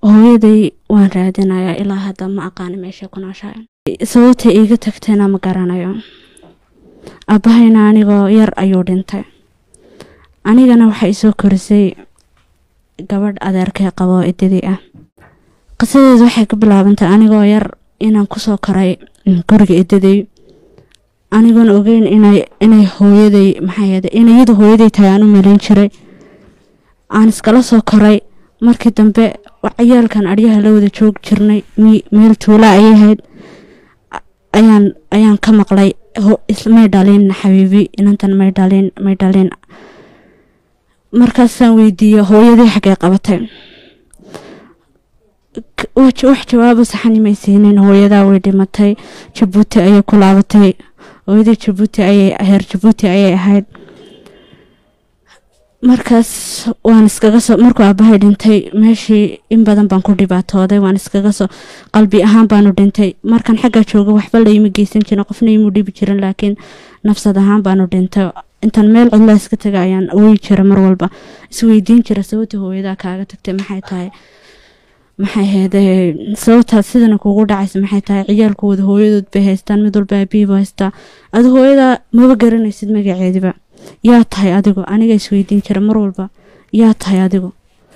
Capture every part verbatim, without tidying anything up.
hooyaday waan raadinayaa ilaa hadda ma aqaan meesha ku nooshahay sababta iiga tagtayna ma garanayo abahayna anigoo yar ayuu dhintay anigana waxa i soo korisay gabadh adeerkay qabo idadii ah qisadeedu waxay ka bilaabantay anigoo yar inaan ku soo koray guriga idadii anigoon ogeyn inay inay hooyaday maxay ahayd inay iyadu hooyaday tahay aan u malayn jiray aan iskala soo koray markii dambe ciyaalkan aryaha la wada joog jirnay meel tuula ay ahayd ayaan ayaan ka maqlay ismay dhalin xabiibi inantan may dhalin may dhalin markaasaan weydiiyay hooyaday xagee qabatay wax jawaab saxan ma siineen hooyadaa way dhimatay Jabuuti ayay ku laabatay hooyaday Jabuuti ayay heer Jabuuti ayay ahayd markaas waan iskaga soo markuu abahay dhintay meeshii in badan baan ku dhibaatooday waan iskaga soo qalbi ahaan baan u dhintay markan xagga jooga waxba la ima geysan jirin qofna ima dhibi jirin laakiin nafsad ahaan baan u dhintay intan meel cidla iska tagayaan way jira mar walba isweydiin jira sababta hooyada kaaga tagtay maxay tahay maxay heeday sababta sidana kugu dhacaysa maxay tahay ciyaalkooda hooyadood bay haystaan mid walba biibo haysta ad hooyada ma garanaysid magaceediba yaa tahay adigu aniga isweydiin jira mar walba yaa tahay adigu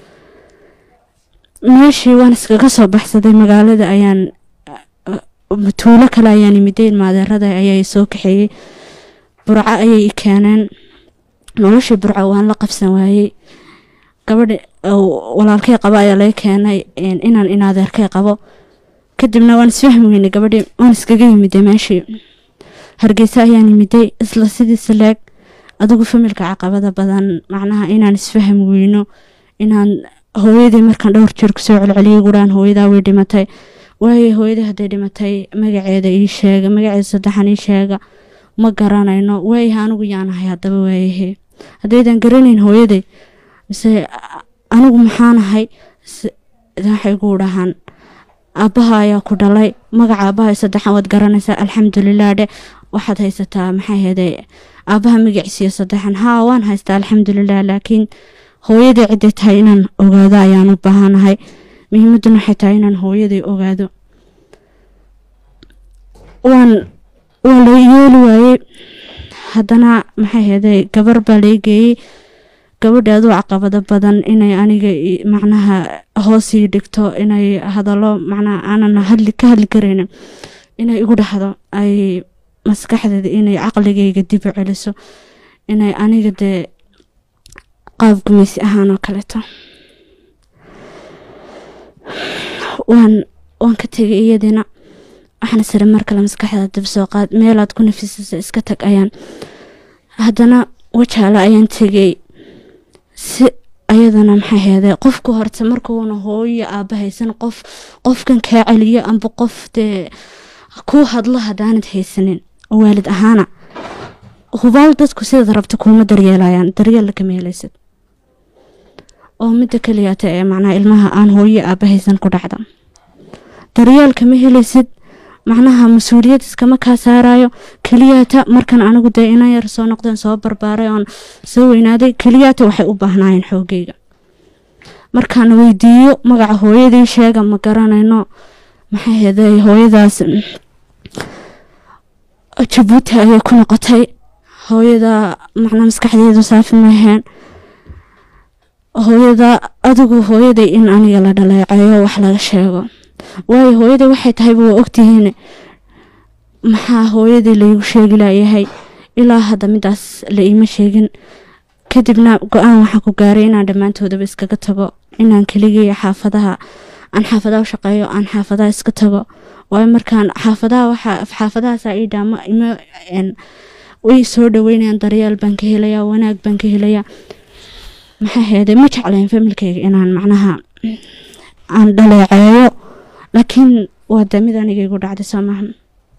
meeshii waan iskaga soo baxsaday magaalada ayaan tuulo kale ayaan imideen maadeerada ayay soo kaxeeyay burca ayay keeneen noloshii burca waan la qabsan waayay gabadh walaalkay qaba ayaa la keenay inaan inaadeerkay qabo kadibna waan isfahmi weynay gabadhii waan iskaga yimiday meeshii Hargeysa ayaan imiday isla sidii salaag adigu familka caqabada badan macnaha inaan isfaham weyno inaan hooyaday markaan dhowr jeer ku soo celceliyay guraan hooyadaa way dhimatay way hooyaday haday dhimatay magaceeda ii sheega magaceeda saddexan ii sheega ma garanayno way anigu yaanahay hadaba way hadaydan garanayn hooyaday mise anigu maxaan ahay waxay ku dhahan abaha ayaa ku dhalay magaca abaha saddexan wad garanaysaa alxamdulillah de waxaad haysataa maxay heeday abaha magaciisa saddexan haa waan haystaa alxamdulillah laakiin hooyaday ciday tahay inaan ogaado ayaan u baahanahay muhiimaduna waxay tahay inaan hooyaday ogaado waan waan la yeeli waayay haddana maxay heeday gabar baa la geeyay gabadhaadu caqabada badan inay aniga macnaha hoos ii dhigto inay hadalo macnaha aanan hadli ka hadli kareyn inay igu dhaxdo ay maskaxdeeda inay aqligayga dib u celiso inay aniga de qaab gumaysi ahaan oo kaleeto waan waan ka tagay iyadina waxaan sare markale maskaxda dib soo qaad meelaad ku nafisay iska tag ayaan haddana wajaala ayaan tagay si ayadana maxay heeday qofku horta markuu hooyo aabahaysan qof qofkan ka celiyo amba qof de ku hadlo hadaanad haysanin waalid ahaana hubaal dadku sida rabta kuma daryeelayaan daryeel ka meelaysid oo mid kaliya ee macna ilmaha aan hooyo aabahaysan ku dhacda daryeel kama helaysid macnaha mas'uuliyad iskama ka saarayo kaliyata markan anigu de inaan yar soo noqdeen soo barbaaray oo soo weynaaday kaliyata waxay u baahnayeen xoogayga markaan weydiiyo magaca hooyaday sheega ma garanayno maxay heeday hooyadaas Jabuuti ayay ku noqotay hooyada macna maskaxdeedu saafi ma ahayn hooyada adigu hooyaday in aniga la dhaleecayo wax laga sheego way hooyaday waxay tahay buu ogtihiin maxaa hooyaday la igu sheegi laayahay ilaa hadda midaas la iima sheegin kadibna go'aan waxa ku gaaray inaan dhamaantoodaba iskaga tago inaan kaliya xaafadaha aan xaafadaha u shaqeeyo aan xaafadaha iska tago way markaan xaafadaha waxa xaafadaha saaiida ma ima en way soo dhaweynayaan daryeel baan ka helayaa wanaag baan ka helayaa maxay heeday ma jeclaan familkayga inaan macnaha aan dhaleecayo laakiin waa damid aniga igu dhacday samahan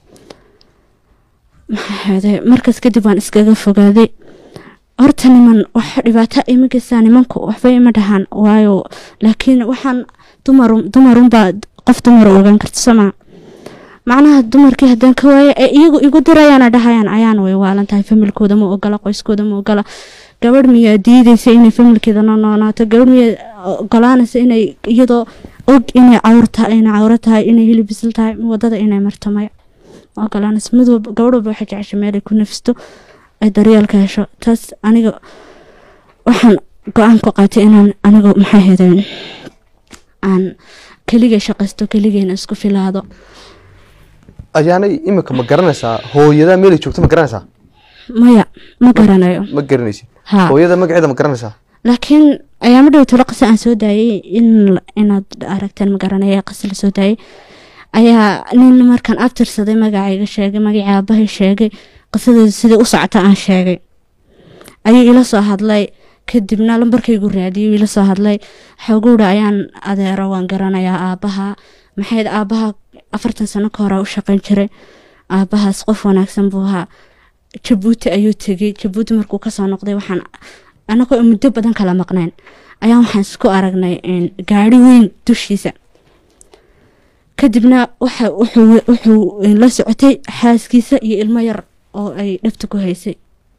maxay heeday markaas kadib waan iskaga fogaaday horta niman wax dhibaato imagaysan nimanku waxba ima dhahan waayo laakiin waxaan dumar dumarun baa qof dumar ogaan karto sama macnaha dumarkii hadan ka waayay ee iyagu igu dirayaan dhahayaan ayaan way waalantahay familkooda ma ogala qoyskooda ma ogala gabadh miya diidaysa inay familkeeda noonaato gabadh miya ogolaanaysa inay iyadoo og inay cawrta inay cawrata inay hilib bisil tahay wadada inay martamay oo kale aan ismadu gabadhu waxay jeceshay meel ay ku nafsto ay daryeelka hesho taas aniga waxaan go'aan ku qaatay inaan aniga maxay heedeen aan kaliya shaqaysto kaliya isku filaado ayaanay imika ma garanaysaa hooyada meel ay joogto ma garanaysaa maya ma garanayo ma garanaysid hooyada magaceeda ma garanaysaa laakiin ayaama dhow talo qasa aan soo daayay in inaad aragteen ma garanayo qasal soo daayay ayaa nin markaan aftirsaday magacayga sheegay magaca aabahay sheegay qasada sidii u socota aan sheegay ayuu ila soo hadlay kadibna lambarkaygu raadiyay ila soo hadlay xogowda ayaan adeero waan garanayaa aabaha maxay aabaha afartan sano ka hor u shaqayn jiray aabahaas qof wanaagsan buu ahaa Jabuuti ayuu tagay Jabuuti markuu ka soo noqday waxaan anagoo muddo badan kala maqnaan ayaan waxaan isku aragnay in gaari weyn dushiisa kadibna waxa wuxuu wuxuu la socotay xaaskiisa iyo ilmo yar oo ay dhabta ku haysay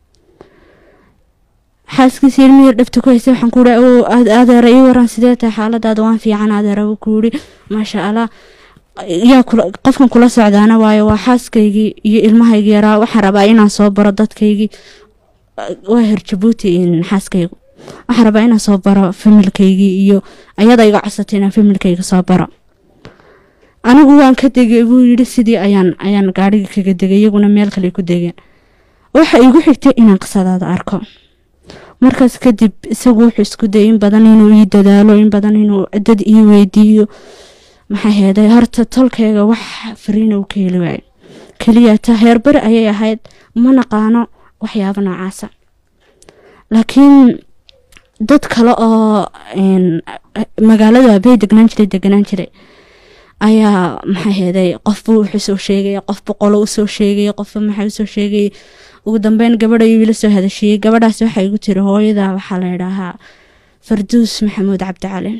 xaaskiisa ilmo yar dhabta ku haysay waxaan ku leeyahay adeer ay waran sidee tahay xaaladaada waan fiican adeer uu ku yiri ma sha Allah yaa qofkan kula socdaana waayo waa xaaskaygii iyo ilmahayga yaraa waxaan rabaa inaan soo baro dadkaygii waa heer Jabuuti in xaaskaygu waxaan rabaa inaan soo baro familkaygii iyo ayada iga codsatay inaan familkayga soo baro anigu waan ka degay buu yiri sidii ayaan ayaan gaariga kaga degay iyaguna meel kale ku degeen waxa igu xigtay inaan qasadaada arko markaas kadib isagu wuxuu isku dayay in badan inuu ii dadaalo in badan inuu dad ii weydiiyo maxay heeday horta tolkayga wax fariin uu ka heli waayay kaliya ta heer bari ayay ahayd ma naqaano waxyaabo noocaas laakiin dad kale oo in magaalada bay degnaan jiray degnaan jiray ayaa maxay heeday qof buu wuxuu soo sheegay qof boqol uu soo sheegay qof maxay soo sheegay ugu dambeyn gabadha ay la soo hadashay gabadhaas waxay igu tiri hooyada waxa la yiraahdaa Farduus Maxamuud Cabdi Cali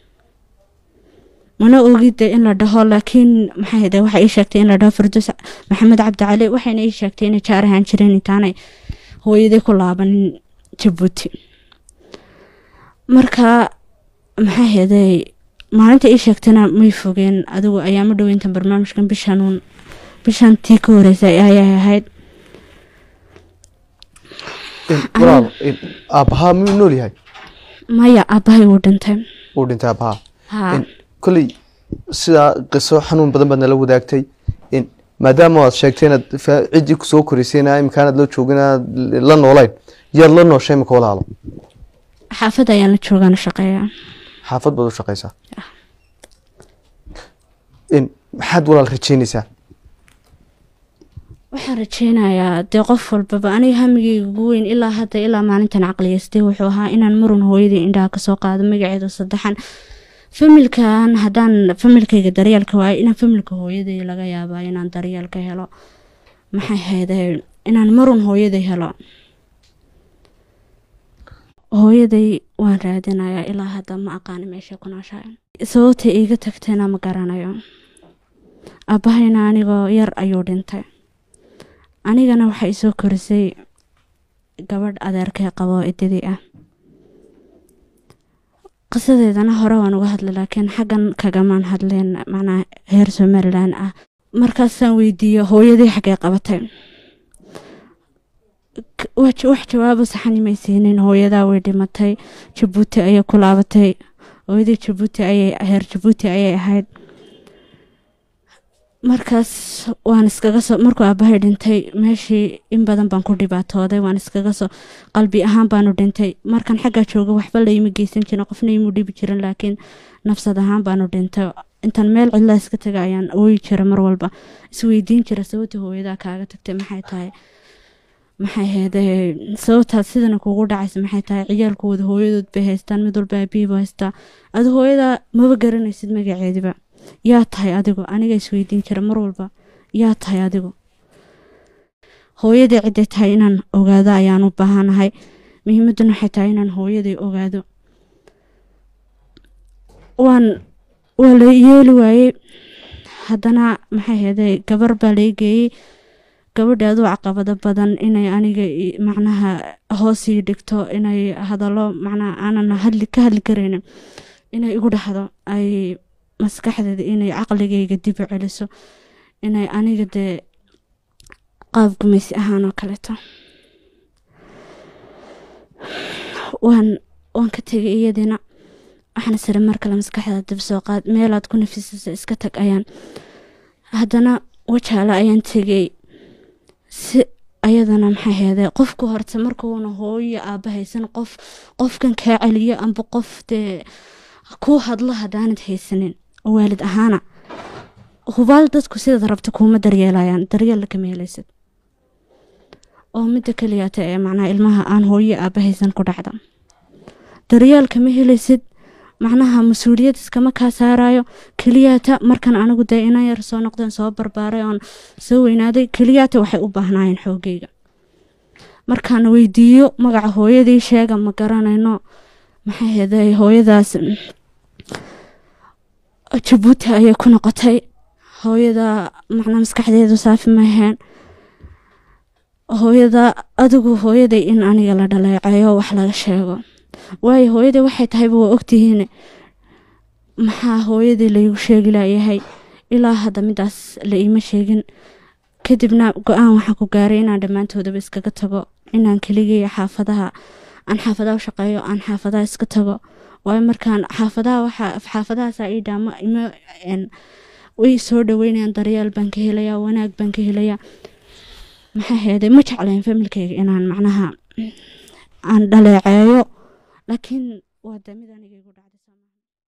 mana oogida in la dhaho laakiin maxay heeday waxa ay sheegtay in la dhaho Farduus Maxamuud Cabdi Cali waxayna ay sheegtay in jaarahan jireen intaanay hooyadii ku laaban Jabuuti marka maxay heeday maalinta ay sheegtana may fogeen adigu ayaama dhaweynta barnaamijkan bishanuun bishan tii ka horeysay ayay ahayd walaal aabaha muu nool yahay maya aabahay uu dhintay uu dhintay aabaha kulli sida qiso xanuun badan badan la wadaagtay in maadaama aad sheegtay inaad cidii ku soo korisayna imkaanad la joogina la noolayn yar la nooshay ma ka walaalo xaafad ayaan la joogaan shaqeeyaa xaafad baad u shaqeysaa in maxaad walaal rajaynaysaa waxaan rajaynayaa dee qof walbaba aniga hamigayga ugu weyn ilaa hadda ilaa maalintan caqliyeystay wuxuu ahaa inaan marun hooyadii indhaha kasoo qaado magaceedu saddexan familkan haddaan familkayga daryeelka waayo inaan familka hooyaday laga yaabaa inaan daryeelka helo maxay hayday inaan marun hooyaday helo hooyaday waan raadinayaa ilaa hadda ma aqaan meesha ku nooshahay sababta iiga tagtayna ma garanayo aabahayna anigoo yar ayuu dhintay anigana waxa i soo korisay gabadh adeerkay qabo idadii ah qisadeedana hore waan uga hadlay laakiin xaggan kagamaan hadleen macnaa heer Somaliland ah markaasaan weydiiyo hooyadii xagee qabatay wax jawaabo saxan ma siinin hooyadaa way dhimatay Jabuuti ayay ku laabatay hooyadii Jabuuti ayay heer Jabuuti ayay ahayd markaas waan iskaga soo markuu aabahay dhintay meeshii in badan baan ku dhibaatooday waan iskaga soo qalbi ahaan baan u dhintay markan xagga jooga waxba la ima geysan jirin qofna ima dhibi jirin laakiin nafsad ahaan baan u dhintay intaan meel cidla iska tagay ayaan ooyi jiray mar walba isweydiin jiray sababta hooyadaa kaaga tagtay maxay tahay maxay heeday sababtaas sidana kugu dhacaysa maxay tahay ciyaalkooda hooyadood bay haystaan mid walba abiiba haystaa ad hooyada maba garanaysid magaceediba yaa tahay adigu aniga isweydiin jira mar walba yaa tahay adigu hooyadii ciday tahay inaan ogaado ayaan u baahanahay muhiimaduna waxay tahay inaan hooyadii ogaado waan waa la yeeli waayey haddana maxay heeday gabar baa la geeyey gabadha adoo caqabado badan inay aniga macnaha hoos ii dhigto inay hadallo macnaha aanan hadli ka hadli karaynin inay igu dhaxdo ay maskaxdeeda inay caqligayga dib u celiso inay aniga dee qaab gumaysi ahaan oo kaleeto waan waan ka tegay iyadina waxaan sare mar kale maskaxda dib soo qaad meelaad ku nafisaysa iska tag ayaan haddana wajaale ayaan tegay si ayadana maxay heeday qofku horta markuuna hooyo aaba haysan qof qofkan kaa celiyo amba qof dee ku hadlo haddaanad haysanin waalid ahaana hubaal dadku sidaad rabta kuuma daryeelayaan daryeel kama helaysid oo midda kaliyaata ee macnaha ilmaha aan hooyo aaba haysan ku dhacda daryeel kama helaysid macnaha mas-uuliyad iskama kaa saarayo kaliyaata markan anigu dee inaan yar soo noqdeen soo barbaaray oon soo weynaaday kaliyaata waxay u baahnaayeen xoogayga markaan weydiiyo magaca hooyadii sheega ma garanayno maxay heeday hooyadaas Jabuuti ayay ku noqotay hooyada macnaha maskaxdeedu saafi ma ahayn hooyada adigu hooyaday in aniga la dhaleecayo wax laga sheego waayo hooyaday waxay tahay waa ogtihiin maxaa hooyaday lagu sheegi laayahay ilaa hadda midaas la iima sheegin kadibna go'aan waxaan ku gaaray inaan dhammaantoodaba iskaga tago inaan keligay xaafadaha aan xaafadaha u shaqeeyo aan xaafadaha iska tago waayo markaan xaafadaha waxa xaafadahaas ay dhaamo ima way soo dhaweynayaan daryeel baan ka helayaa wanaag baan ka helayaa maxaa heeday ma jeclayn familkayga inaan macnaha aan dhaleeceeyo laakiin waa damid aniga igu dhacday